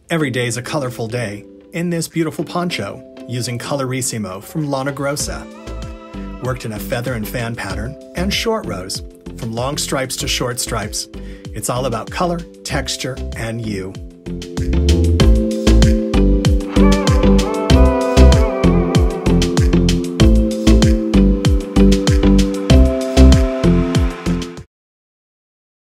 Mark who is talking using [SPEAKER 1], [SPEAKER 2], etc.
[SPEAKER 1] Every day's a colorful day in this beautiful poncho using Colorissimo from Lana Grossa. Worked in a feather and fan pattern and short rows, from long stripes to short stripes. It's all about color, texture, and you.